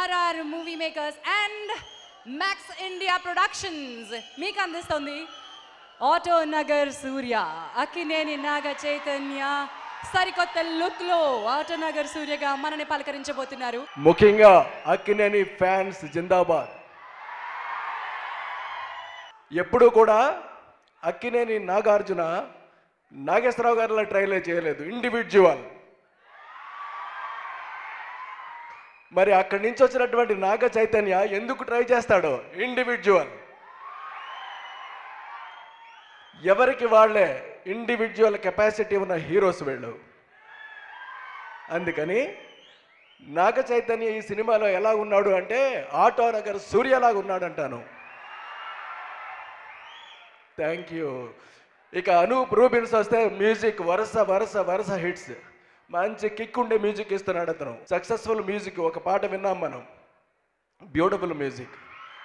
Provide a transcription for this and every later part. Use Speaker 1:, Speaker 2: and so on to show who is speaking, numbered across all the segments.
Speaker 1: RR Movie Makers and Max India Productions మీకు అందిస్తుంది auto Nagar Surya Akkineni Naga Chaitanya సరికొత్త లుక్ లో ఆటో నగర్ సూర్యగా మనని పలకరించబోతున్నారు.
Speaker 2: ముఖ్యంగా అక్కినేని ఫ్యాన్స్ జిందాబాద్. ఎప్పుడు కూడా అక్కినేని నాగార్జున నాగేశ్వరరావు గారిలా ట్రైలే చేయలేదు, ఇండివిజువల్. మరి అక్కడి నుంచి వచ్చినటువంటి నాగ చైతన్య ఎందుకు ట్రై చేస్తాడో ఇండివిజువల్. ఎవరికి వాళ్ళే ఇండివిజువల్ కెపాసిటీ ఉన్న హీరోస్ వీళ్ళు. అందుకని నాగ చైతన్య ఈ సినిమాలో ఎలా ఉన్నాడు అంటే ఆటో నగర్ సూర్యలాగా ఉన్నాడు అంటాను. Thank you. ఇక అనూప్ రూబిన్స్ వస్తే మ్యూజిక్ వరుస వరుస వరుస హిట్స్, మంచి కిక్ ఉండే మ్యూజిక్ ఇస్తున్నాడు అతను. Successful music. ఒక పాట విన్నాం మనం, బ్యూటిఫుల్ మ్యూజిక్.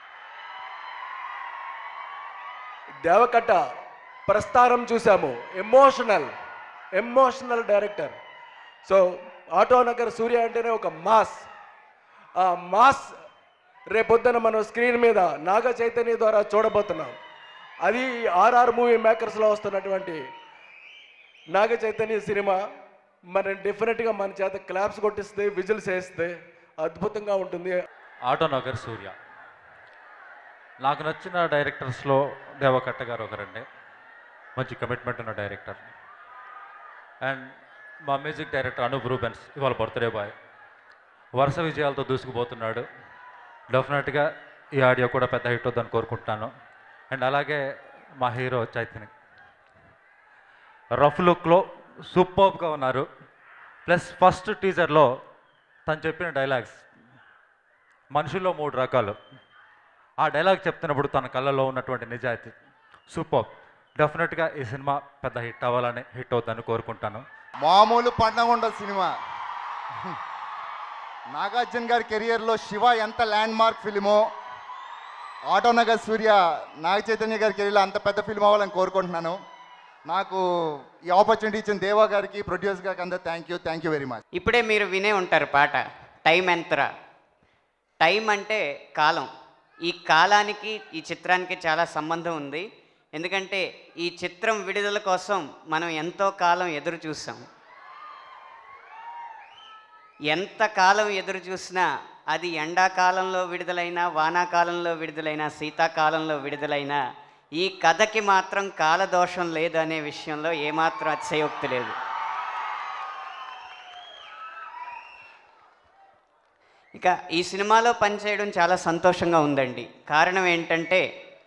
Speaker 2: దేవకట్ట ప్రస్థానం చూసాము, emotional director. So auto Nagar Surya అంటేనే ఒక మాస్. ఆ మాస్ రేపొద్దున మనం స్క్రీన్ మీద నాగ చైతన్య ద్వారా చూడబోతున్నాం. అది RR మూవీ మేకర్స్లో వస్తున్నటువంటి నాగ చైతన్య సినిమా మన డెఫినెట్గా మన చేత క్లాప్స్ కొట్టిస్తే, విజిల్స్ వేస్తే అద్భుతంగా ఉంటుంది.
Speaker 3: ఆటో నగర్ సూర్య నాకు నచ్చిన డైరెక్టర్స్లో దేవకట్ట గారు ఒకరండి. మంచి కమిట్మెంట్ ఉన్న డైరెక్టర్. అండ్ మా మ్యూజిక్ డైరెక్టర్ అనూప్ రూబెన్స్ ఇవాళ బర్త్డే బాయ్. వరుస విజయాలతో దూసుకుపోతున్నాడు. డెఫినెట్గా ఈ ఆడియో కూడా పెద్ద హిట్ అవుతుందని కోరుకుంటున్నాను. అండ్ అలాగే మా హీరో చైతన్య రఫ్ లుక్లో సూపర్గా ఉన్నారు. ప్లస్ ఫస్ట్ టీజర్లో తను చెప్పిన డైలాగ్స్, మనుషుల్లో 3 రకాలు. ఆ డైలాగ్ చెప్తున్నప్పుడు తన కళ్ళలో ఉన్నటువంటి నిజాయితీ సూపర్. డెఫినెట్గా ఈ సినిమా పెద్ద హిట్ అవ్వాలని, హిట్ అవుతుందని కోరుకుంటాను.
Speaker 4: మామూలు పండగ ఉండదు సినిమా. నాగార్జున గారి కెరియర్లో శివ ఎంత ల్యాండ్ మార్క్ ఫిలిమో, ఆటో నగర్ సూర్య నాగ చైతన్య గారి కెరీర్లో అంత పెద్ద ఫిల్మ్ అవ్వాలని కోరుకుంటున్నాను. నాకు ఈ ఆపర్చునిటీ ఇచ్చిన దేవా గారికి, ప్రొడ్యూసర్ గారికి అందరూ థ్యాంక్ యూ వెరీ మచ్.
Speaker 5: ఇప్పుడే మీరు వినే ఉంటారు పాట టైం ఎంతరా. టైం అంటే కాలం. ఈ కాలానికి ఈ చిత్రానికి చాలా సంబంధం ఉంది. ఎందుకంటే ఈ చిత్రం విడుదల కోసం మనం ఎంతో కాలం ఎదురు చూసాం. ఎంత కాలం ఎదురు చూసినా అది ఎండాకాలంలో విడుదలైనా, వానాకాలంలో విడుదలైనా, శీతాకాలంలో విడుదలైనా ఈ కథకి మాత్రం కాలదోషం లేదు అనే విషయంలో ఏమాత్రం అతిశయోక్తి లేదు. ఇక ఈ సినిమాలో పనిచేయడం చాలా సంతోషంగా ఉందండి. కారణం ఏంటంటే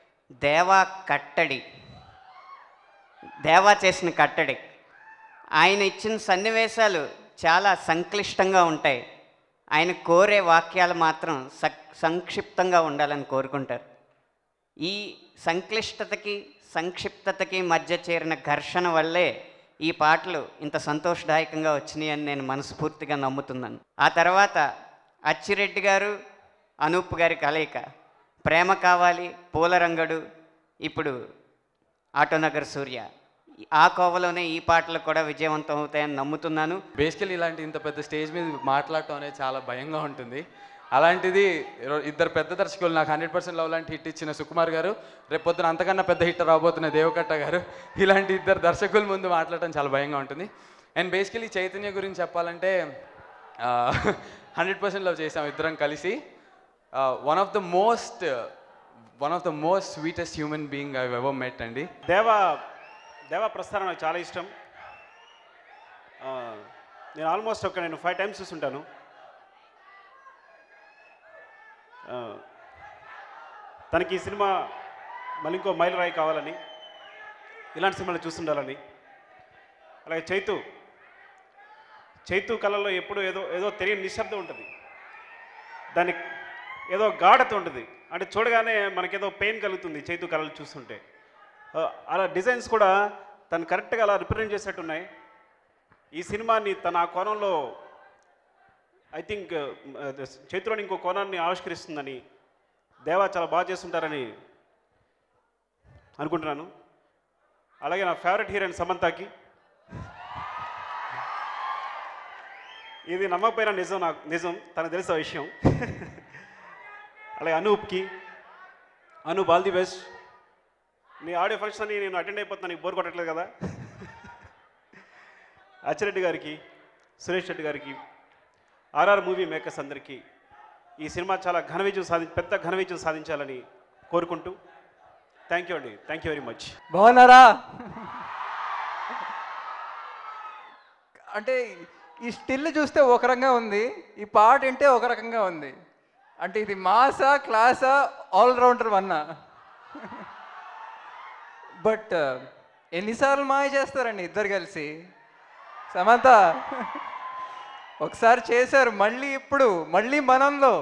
Speaker 5: దేవా చేసిన కట్టడి. ఆయన ఇచ్చిన సన్నివేశాలు చాలా సంక్లిష్టంగా ఉంటాయి. ఆయన కోరే వాక్యాలు మాత్రం సంక్షిప్తంగా ఉండాలని కోరుకుంటారు. ఈ సంక్లిష్టతకి సంక్షిప్తతకి మధ్య చేరిన ఘర్షణ వల్లే ఈ పాటలు ఇంత సంతోషదాయకంగా వచ్చినాయి అని నేను మనస్ఫూర్తిగా నమ్ముతున్నాను. ఆ తర్వాత అచ్చిరెడ్డి గారు, అనూప్ గారి కలయిక, ప్రేమ కావాలి, పూలరంగడు, ఇప్పుడు ఆటో నగర్ సూర్య, ఆ కోవలోనే ఈ పాటలు కూడా విజయవంతం అవుతాయని నమ్ముతున్నాను.
Speaker 6: బేసికలీ ఇలాంటి ఇంత పెద్ద స్టేజ్ మీద మాట్లాడటం అనేది చాలా భయంగా ఉంటుంది. అలాంటిది ఇద్దరు పెద్ద దర్శకులు, నాకు 100% లవ్ లాంటి హిట్ ఇచ్చిన సుకుమార్ గారు, రేపు పొద్దున అంతకన్నా పెద్ద హిట్ రాబోతున్న దేవకట్ట గారు, ఇలాంటి ఇద్దరు దర్శకుల ముందు మాట్లాడటం చాలా భయంగా ఉంటుంది. అండ్ బేసికలీ చైతన్య గురించి చెప్పాలంటే 100% లవ్ చేసాం ఇద్దరం కలిసి. One of the most sweetest human being I ever met అండి.
Speaker 7: దేవా ప్రస్థానం నాకు చాలా ఇష్టం. నేను ఆల్మోస్ట్ నేను 5 times చూస్తుంటాను. తనకి ఈ సినిమా మళ్ళీ ఇంకో మైలురాయి కావాలని, ఇలాంటి సినిమాలు చూస్తుండాలని. అలాగే చైతు కళల్లో ఎప్పుడు ఏదో తెలియని నిశ్శబ్దం ఉంటుంది, దానికి ఏదో గాఢత ఉంటుంది. అంటే చూడగానే మనకేదో పెయిన్ కలుగుతుంది చైతు కళలు చూస్తుంటే. అలా డిజైన్స్ కూడా తను కరెక్ట్గా అలా రిప్రజెంట్ చేసేట్టున్నాయి. ఈ సినిమాని తన ఆ కోణంలో ఐ థింక్ చైతులోని ఇంకో కోణాన్ని ఆవిష్కరిస్తుందని, దేవా చాలా బాగా చేస్తుంటారని అనుకుంటున్నాను. అలాగే నా ఫేవరెట్ హీరోయిన్ సమంతకి ఇది నమ్మకపోయినా నిజం తనకు తెలిసిన విషయం. అలాగే అనూప్కి, అనూప్ ఆల్ ది బెస్ట్. నీ ఆడియో ఫంక్షన్ అని నేను అటెండ్ అయిపోతున్నాను, నీకు బోర్ కొట్టట్లేదు కదా. అచ్చిరెడ్డి గారికి, సురేష్ రెడ్డి గారికి, ఆర్ఆర్ మూవీ మేకర్స్ అందరికీ ఈ సినిమా చాలా పెద్ద ఘన విజయం సాధించాలని కోరుకుంటూ థ్యాంక్ యూ అండి. Thank you very much.
Speaker 8: బాగున్నారా? అంటే ఈ స్టిల్ చూస్తే ఒక రకంగా ఉంది, ఈ పాట వింటే ఒక రకంగా ఉంది. అంటే ఇది మాసా క్లాసా ఆల్రౌండర్ వన్నా? బట్ ఎన్నిసార్లు మాయ చేస్తారండి ఇద్దరు కలిసి? సమంత ఒకసారి చేశారు, మళ్ళీ ఇప్పుడు మళ్ళీ మనంలో.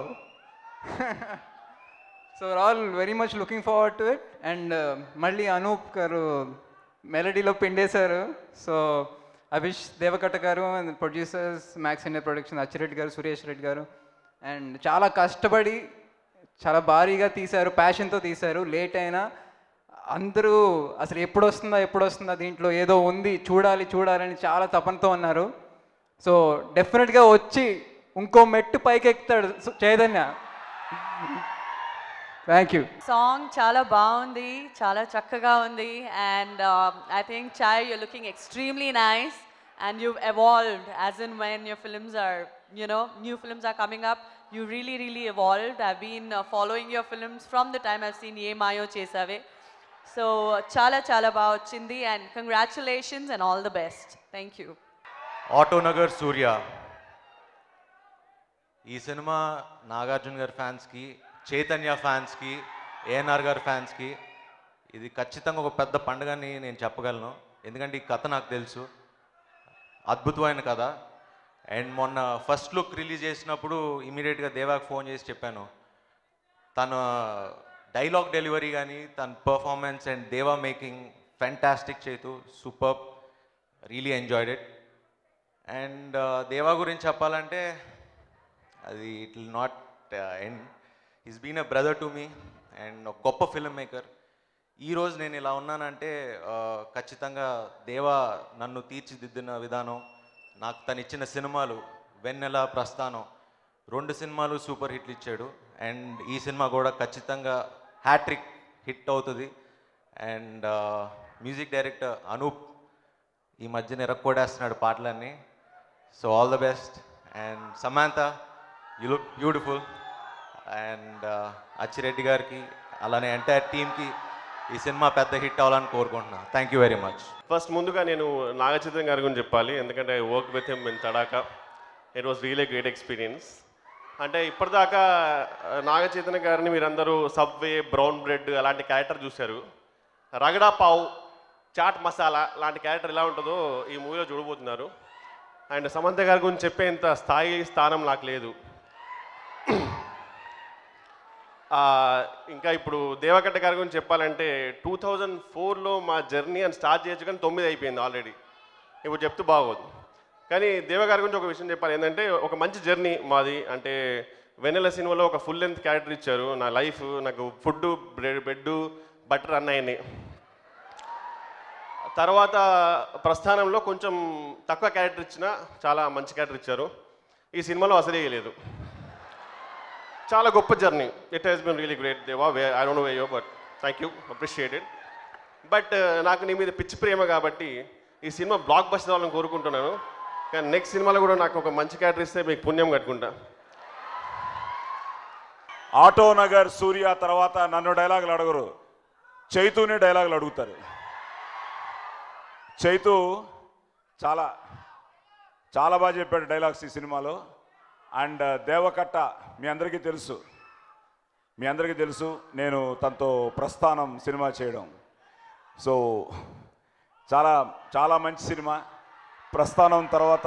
Speaker 8: So all very much looking forward to it. And మళ్ళీ అనూప్ గారు మెలడీలో పిండేశారు. సో ఐ విష్ దేవకట్ట గారు and producers, Max India production, Achireddy గారు, సురేష్ రెడ్డి గారు, అండ్ చాలా కష్టపడి చాలా భారీగా తీశారు, ప్యాషన్తో తీశారు. లేట్ అయినా అందరూ అసలు ఎప్పుడు వస్తుందా దీంట్లో ఏదో ఉంది, చూడాలని చాలా తపనతో ఉన్నారు. సో డెఫినెట్గా వచ్చి ఇంకో మెట్టు పైకి ఎక్కుతాడు చైతన్య. Thank you.
Speaker 9: సాంగ్ చాలా బాగుంది, చాలా చక్కగా ఉంది. And I think Chay you're looking extremely nice and you've evolved as in when your films are, new films are coming up, you really evolved. I've been following your films from the time I've seen Ye Mayo Chesave. So చాలా బాగా వచ్చింది and congratulations and all the best. Thank you.
Speaker 10: Autonagar సూర్య ఈ cinema Nagarjuna గారి ఫ్యాన్స్కి, చైతన్య ఫ్యాన్స్కి, ఏఎన్ఆర్ గారి ఫ్యాన్స్కి ఇది ఖచ్చితంగా ఒక పెద్ద పండుగని నేను చెప్పగలను. ఎందుకంటే ఈ కథ నాకు తెలుసు, అద్భుతమైన కథ. అండ్ మొన్న ఫస్ట్ లుక్ రిలీజ్ చేసినప్పుడు ఇమీడియట్గా దేవాకి ఫోన్ చేసి చెప్పాను. తన డైలాగ్ డెలివరీ కానీ, తన performance and Deva making fantastic. Chaitu super, really enjoyed it. And Deva గురించి చెప్పాలంటే అది it will not end. Is been a brother to me and ఒక గొప్ప ఫిల్మ్ మేకర్. ఈరోజు నేను ఇలా ఉన్నానంటే ఖచ్చితంగా దేవా నన్ను తీర్చిదిద్దిన విధానం, నాకు తను ఇచ్చిన సినిమాలు వెన్నెల, ప్రస్థానం 2 సినిమాలు సూపర్ హిట్లు ఇచ్చాడు. అండ్ ఈ సినిమా కూడా ఖచ్చితంగా హ్యాట్రిక్ హిట్ అవుతుంది. అండ్ మ్యూజిక్ డైరెక్టర్ అనూప్ ఈ మధ్యన ఎరక్కోడేస్తున్నాడు పాటలన్నీ. So all the best. And Samantha, you look beautiful. And Achireddy గారికి అలానే ఎంటైర్ టీమ్కి ఈ సినిమా పెద్ద హిట్ అవ్వాలని కోరుకుంటున్నాను. Thank you very much.
Speaker 11: First ముందుగా నేను నాగచైతన్య గారి గురించి చెప్పాలి, ఎందుకంటే I work with him in Tadakha. It was really great experience. అంటే ఇప్పటిదాకా నాగచైతన్య గారిని మీరందరూ సబ్వే, బ్రౌన్ బ్రెడ్ అలాంటి క్యారెక్టర్ చూశారు. రగడా పావ్, చాట్ మసాలా లాంటి క్యారెక్టర్ ఎలా ఉంటుందో ఈ మూవీలో చూడబోతున్నారు. అండ్ సమంత గారి గురించి చెప్పేంత స్థానం నాకు లేదు. ఇంకా ఇప్పుడు దేవకట్ట గారి గురించి చెప్పాలంటే 2004లో మా జర్నీ అని స్టార్ట్ చేయొచ్చు, కానీ 9 అయిపోయింది ఆల్రెడీ. ఇప్పుడు చెప్తూ బాగోదు. కానీ దేవ గారి గురించి ఒక విషయం చెప్పాలి. ఏంటంటే ఒక మంచి జర్నీ మాది. అంటే వెన్నెల సినిమాలో ఒక ఫుల్ లెంత్ క్యారెక్టర్ ఇచ్చారు. నా లైఫ్, నాకు ఫుడ్, బెడ్, బటర్ అన్నాయని. తర్వాత ప్రస్థానంలో కొంచెం తక్కువ క్యారెక్టర్ ఇచ్చినా చాలా మంచి క్యారెక్టర్ ఇచ్చారు. ఈ సినిమాలో అసలే లేదు. చాలా గొప్ప journey. It has been really great Deva. I don't know way you, but thank you, appreciated. But నాకు నీ మీద పిచ్చి ప్రేమ కాబట్టి ఈ సినిమా బ్లాక్ బస్టర్ అవ్వాలని కోరుకుంటున్నాను. కానీ నెక్స్ట్ సినిమాలో కూడా నాకు ఒక మంచి క్యారెక్టర్ ఇస్తే మీకు పుణ్యం కట్టుకుంటా.
Speaker 12: ఆటోనగర్ సూర్య తర్వాత నన్ను డైలాగులు అడగరు, చైతుని డైలాగులు అడుగుతారు. చైతు చాలా చాలా బాగా చెప్పాడు డైలాగ్స్ ఈ సినిమాలో. అండ్ దేవకట్ట మీ అందరికీ తెలుసు నేను తనతో ప్రస్థానం సినిమా చేయడం. సో చాలా చాలా మంచి సినిమా. ప్రస్థానం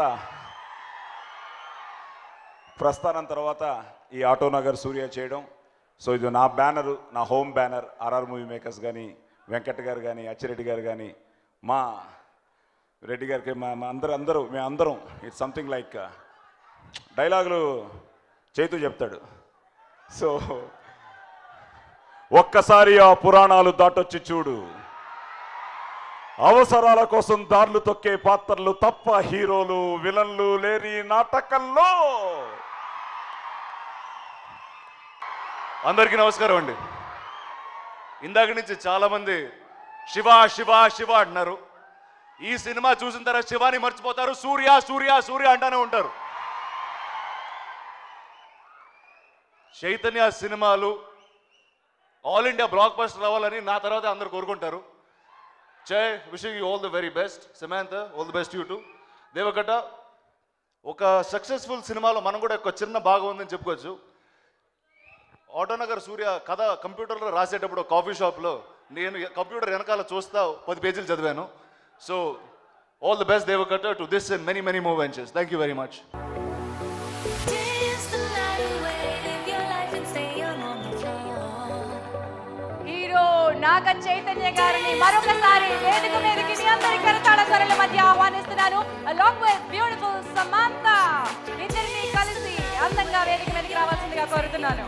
Speaker 12: తర్వాత ఈ ఆటోనగర్ సూర్య చేయడం. సో ఇది నా బ్యానరు, నా home banner. RR movie makers కానీ, వెంకట్ గారు కానీ, అచ్చిరెడ్డి గారు కానీ, మా రెడ్డి గారికి, మేమందరం ఇట్స్ సంథింగ్ లైక్ డైలాగులు చైతు చెప్తాడు. సో ఒక్కసారి ఆ పురాణాలు దాటొచ్చి చూడు, అవసరాల కోసం దారులు తొక్కే పాత్రలు తప్ప హీరోలు విలన్లు లేని నాటకంలో.
Speaker 13: అందరికీ నమస్కారం అండి. ఇందాక నుంచి చాలామంది శివ శివ శివ అంటున్నారు. ఈ సినిమా చూసిన తర్వాత శివాని మర్చిపోతారు, సూర్య సూర్య సూర్య అంటానే ఉంటారు. చైతన్య సినిమాలు ఆల్ ఇండియా బ్లాక్ బస్టర్ అవ్వాలని నా తర్వాత అందరు కోరుకుంటారు. Jai, wishing you all the very best. Samantha, all the best you too. Deva Katta, ఒక సక్సెస్ఫుల్ సినిమాలో మనం కూడా ఒక చిన్న భాగం ఉందని చెప్పుకోవచ్చు. ఆటోనగర్ సూర్య కథ కంప్యూటర్లో రాసేటప్పుడు కాఫీ షాప్లో నేను కంప్యూటర్ వెనకాల చూస్తా 10 పేజీలు చదివాను. So all the best Deva Katta to this and many many more ventures. Thank you very much.
Speaker 1: Hero Naga Chaitanya గారిని మరొకసారి వేదిక మీదకి మీ అందరి కరతాళ ధ్వనుల మధ్య ఆహ్వానిస్తున్నాను. అలాంగ్ విత్ బ్యూటిఫుల్ సమంత, ఇద్దరిని కలిసి అందంగా వేదిక మీదకి రావాల్సిందిగా కోరుతున్నాను.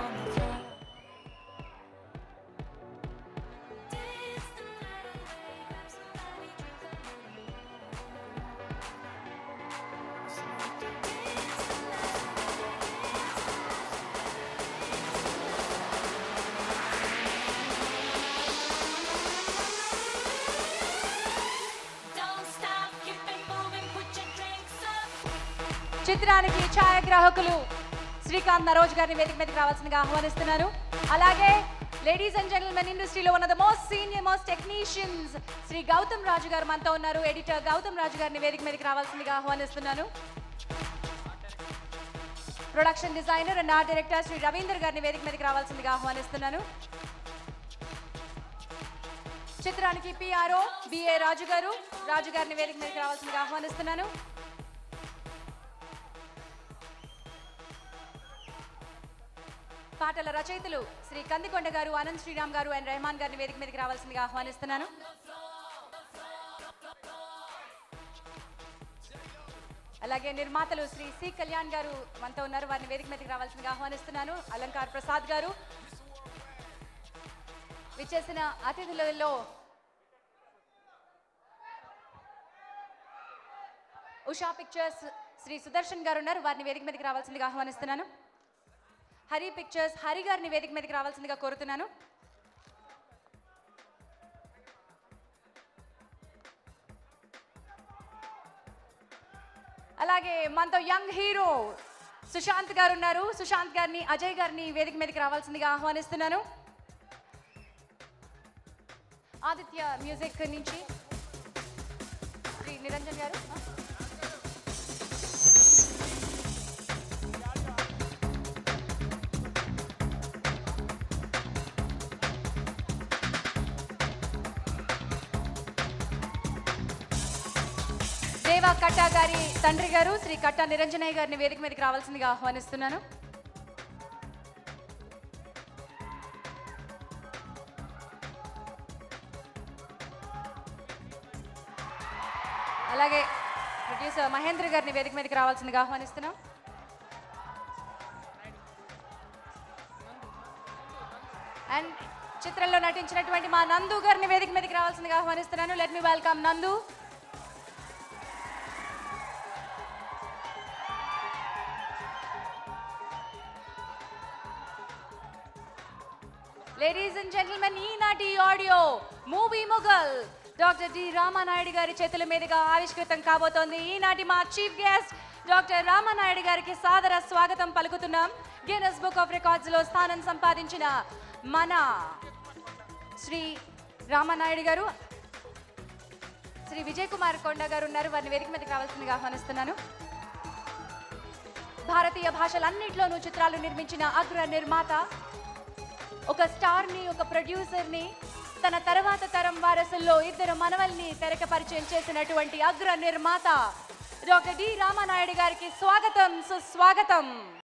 Speaker 1: చిత్రానికి ఛాయాగ్రాహకులు శ్రీకాంత్ నరోజ్ గారిని వేదిక మీదకి రావాల్సిందిగా ఆహ్వానిస్తున్నాను. అలాగే లేడీస్ అండ్ జెంటల్మెన్, ఇండస్ట్రీలో ఉన్న the most senior most technicians Shri Gautam Raju గారు మనతో ఉన్నారు. ఎడిటర్ గౌతమ్ రాజు గారిని వేదిక మీదకి రావాల్సిందిగా ఆహ్వానిస్తున్నాను. Production designer and art director Shri Ravinder గారిని వేదిక మీదకి రావాల్సిందిగా ఆహ్వానిస్తున్నాను. చిత్రానికి పిఆర్ఓ బిఏ రాజు గారిని వేదిక మీదకి రావాల్సిందిగా ఆహ్వానిస్తున్నాను. పాటల రచయితలు శ్రీ కందికొండ గారు, ఆనంద్ శ్రీరామ్ గారు అండ్ రెహమాన్ గారిని వేదిక మీదకి రావాల్సిందిగా ఆహ్వానిస్తున్నాను. అలాగే నిర్మాతలు శ్రీ సి కళ్యాణ్ గారు మనతో ఉన్నారు, వారిని వేదిక మీదకి రావాల్సిందిగా ఆహ్వానిస్తున్నాను. అలంకార్ ప్రసాద్ గారు. విచ్చేసిన అతిథులలో ఉషా పిక్చర్స్ శ్రీ సుదర్శన్ గారు ఉన్నారు, వారిని వేదిక మీదకి రావాల్సిందిగా ఆహ్వానిస్తున్నాను. హరి పిక్చర్స్ హరి గారిని వేదిక మీదకి రావాల్సిందిగా కోరుతున్నాను. అలాగే మనతో యంగ్ హీరో సుశాంత్ గారు ఉన్నారు, సుశాంత్ గారిని అజయ్ గారిని వేదిక మీదకి రావాల్సిందిగా ఆహ్వానిస్తున్నాను. ఆదిత్య మ్యూజిక్ నుంచి శ్రీ నిరంజన్ గారు. దేవా కట్టా గారి తండ్రి గారు శ్రీ కట్టా నిరంజనయ్య గారిని వేదిక మీదకి రావాల్సిందిగా ఆహ్వానిస్తున్నాను. అలాగే ప్రొడ్యూసర్ మహేంద్ర గారిని వేదిక మీదకి రావాల్సిందిగా ఆహ్వానిస్తున్నాం. అండ్ చిత్రంలో నటించినటువంటి మా నందు గారిని వేదిక మీదకి రావాల్సిందిగా ఆహ్వానిస్తున్నాను. Let me welcome Nandu. Ladies and gentlemen, ఈనాటి audio movie mogul doctor D Ramanaidu గారి చేతుల మీదుగా ఆవిష్కృతం కాబోతోంది. ఈనాటి మా చీఫ్ గెస్ట్ డాక్టర్ రామానాయుడు గారికి సాదర స్వాగతం పలుకుతున్నాం. గిన్నెస్ బుక్ ఆఫ్ రికార్డ్స్ లో స్థానం సంపాదించిన మన శ్రీ రామానాయుడు గారు, శ్రీ విజయ్ కుమార్ కొండ గారు ఉన్నారు, వారిని వేదిక మీదకి రావాల్సిందిగా ఆహ్వానిస్తున్నాను. భారతీయ భాషలన్నింటిలోనూ చిత్రాలు నిర్మించిన అగ్ర నిర్మాత, ఒక స్టార్ని, ఒక ప్రొడ్యూసర్ని, తన తర్వాత తరం వారసుల్లో 2 మనవల్ని తెరక పరిచయం చేసినటువంటి అగ్ర నిర్మాత డాక్టర్ డి రామానాయుడు గారికి స్వాగతం, సుస్వాగతం.